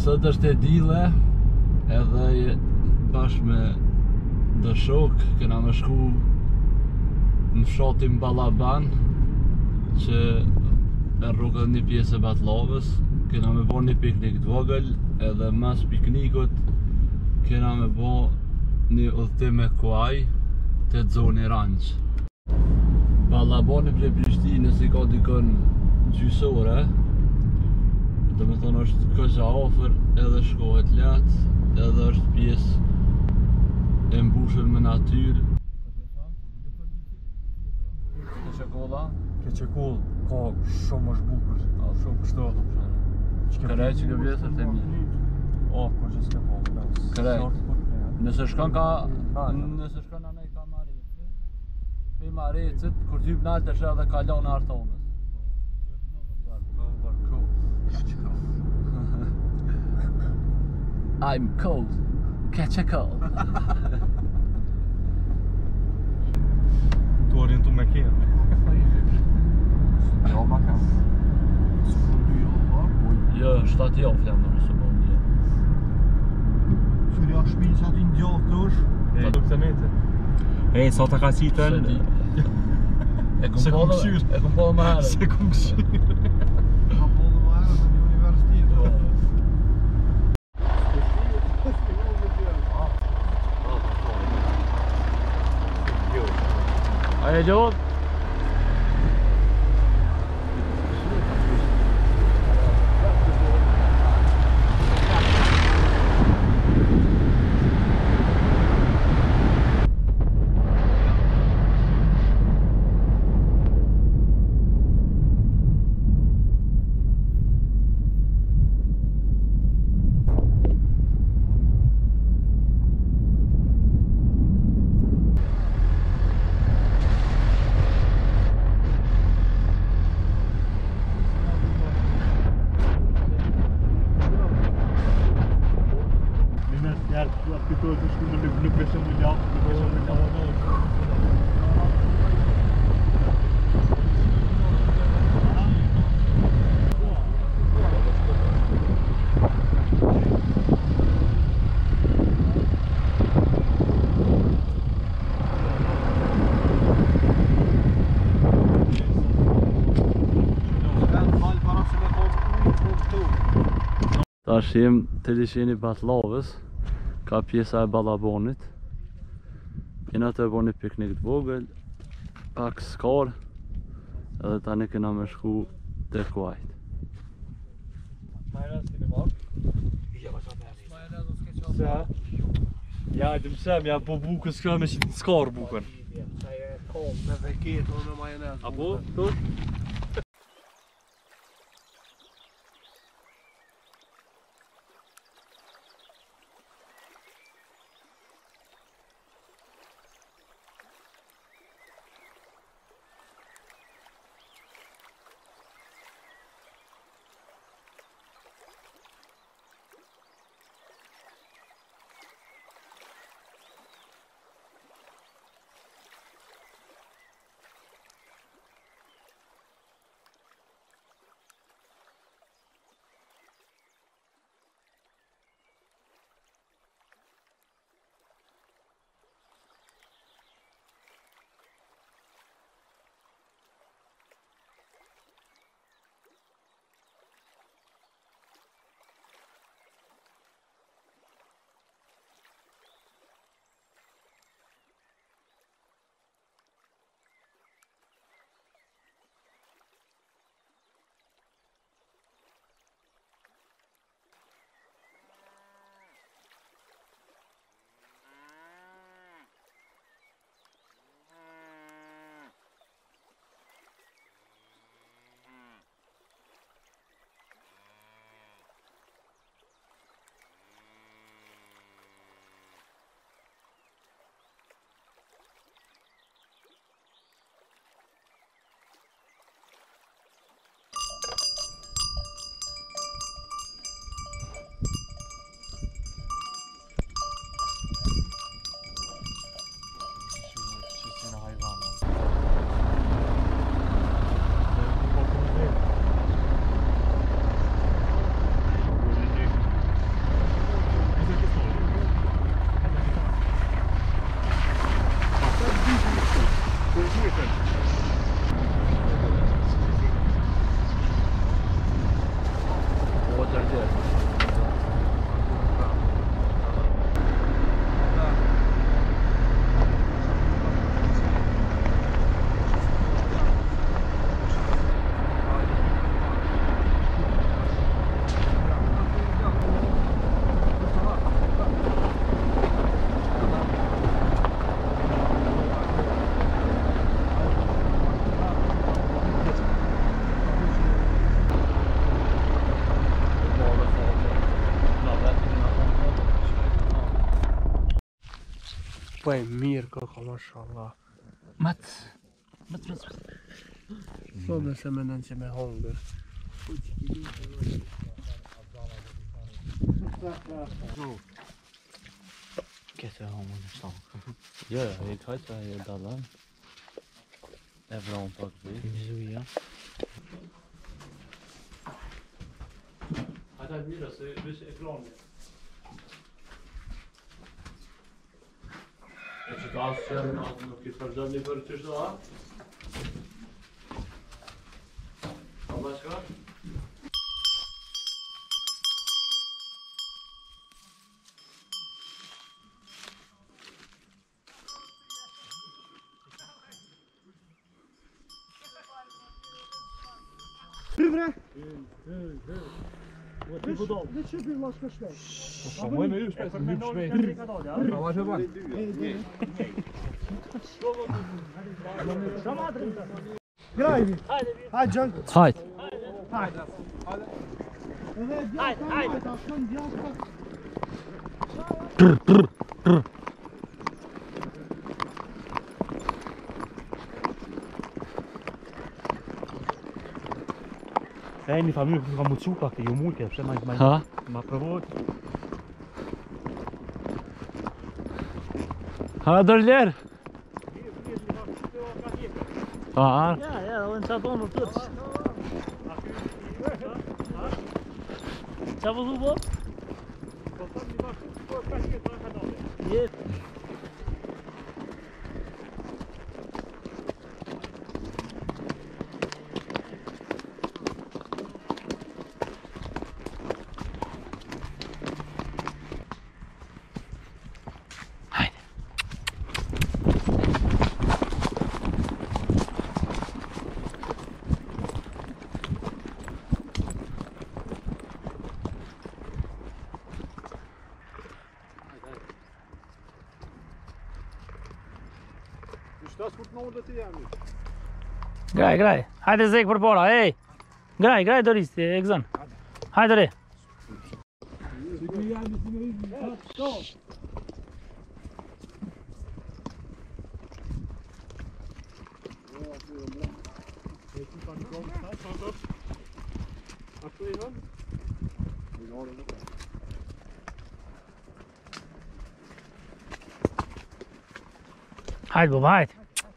Sot është e dile, edhe bashkë me dë shok kena me shku në fshatin Ballaban, që e rrugën një pjesë e Batlavës. Kena me bo një piknik të vogël, edhe mas piknikut kena me bo një udhëtim me kuaj të zoni ranq. Ballabani prej Prishtinës i ka dikon gjysore, do me thonë është këgja ofër, edhe shkohet let, edhe është pjesë e mbushur me natyrë. Keqekulla? Keqekull, ka shumë është bukur, shumë kështu. Kërrej që këvjes është e mirë. O, kur që s'ke po, Kërrej. Nëse shkon anej ka Marecit, pe Marecit, kur t'hyp nalt e shë edhe kalon e artonës. I'm cold, catch a cold. Tu orientu me kjerë. Jo, ma kam. Jo, 7 javë jam në nëse bon një. Qyri a shpinë që ati në gjallë të është? Sa të këtë metë? Sa të ka citën? E këm po dhe më herë. Se këm këshyrë. Ka po dhe më herë në një universitet. Aje gjovë? Tash jem të lisheni Batlavës, ka pjesa e Ballabanit. Kena të bo një piknik të vogël, pak skar, edhe tani kena me shku të kuajt. Majrës kene marrë? Ja, ma qa meri. Majrës o s'ke qa meri. Ja, të mësem, ja po bukës kjo me që të skar bukën. Sa e kom me veket o me majonez. Apo? Tu? Apa är mer kaka, mashallah. Mats. Så det ser man inte med hunger. Get a home on the song. Ja, je gaat wel je dallen. Even een pak weer. Zo ja. Hade vi då så är plan. Jag ska ta sen något för den ni bör tills då. Vad ska? Hyvre! Det köper vi vad ska slå. Vad är det nu? Spetsar med noll. Ja, vad köper man? Grej! Hej, John! Hej. Hej! Sai, mi fammi un muzzucca che io multe, se mai ma provo. Ha dörler. Ja. Ja, och en sabon och tuts. Sabon och vad? Yes. Grej. Hajde zek për para, ej. Grej doristi, e gëzën. Hajde re. Hajde baba, hajde.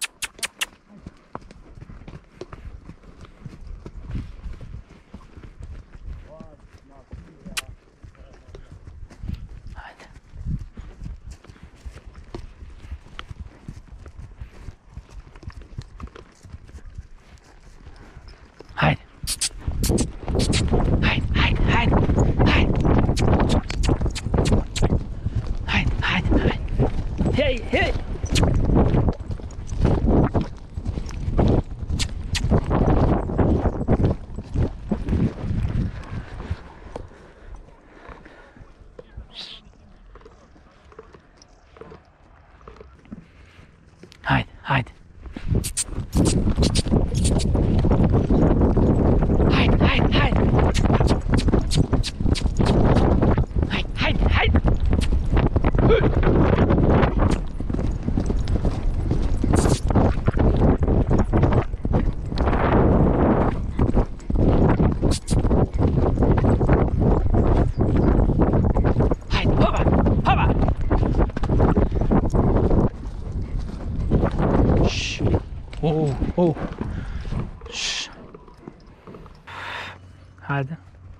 Hey! Hide. Oh. Shh. Hadi.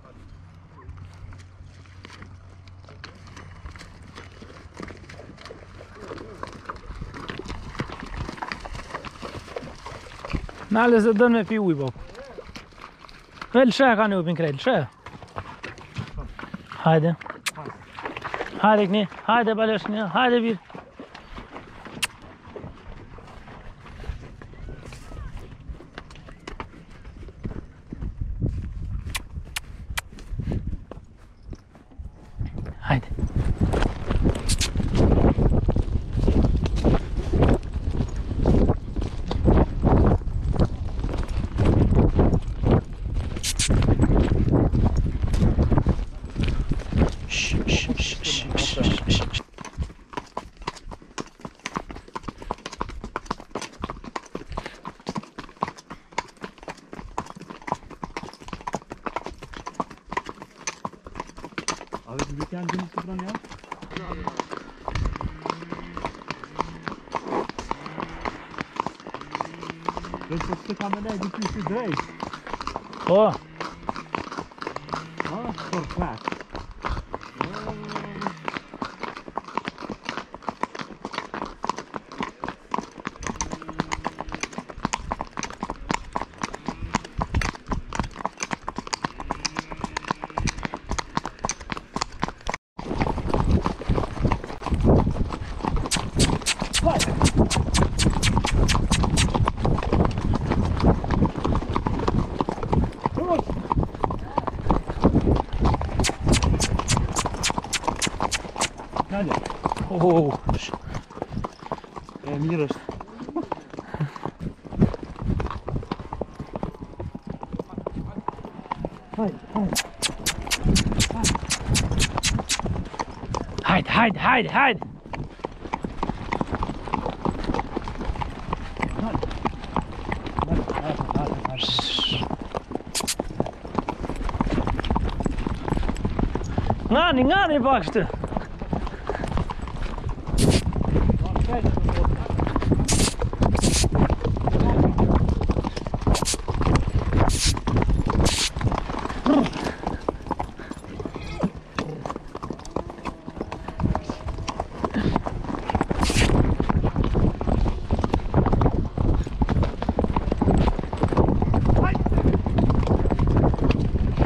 Nale se dën me pi ujë bop. Vel shë ka në upin krejt, shë. Hajde. Hajde këni, hajde balesh këni, hajde bir. Hajde. Vet du vilken du måste dra ner? Den första kan lägga ut i dig. Åh, Ja, perfekt. Надя, åh. мираж. Hide. Ngani bakstı.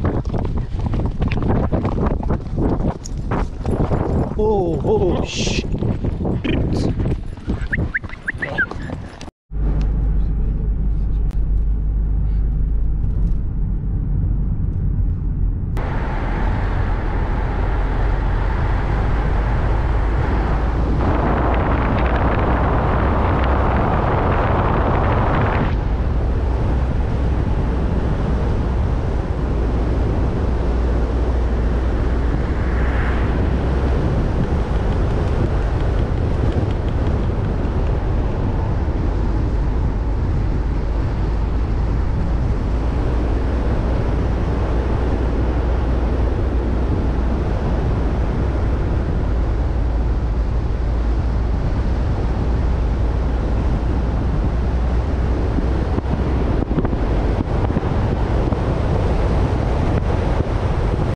Oh, shh.